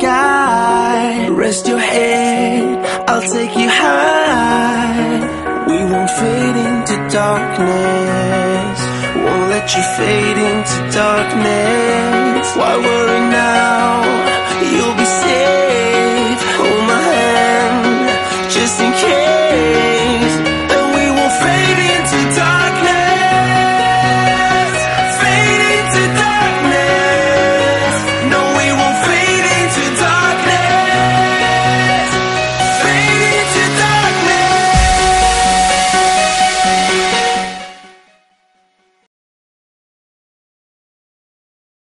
sky. Rest your head, I'll take you high. We won't fade into darkness, won't let you fade into darkness. Why worry now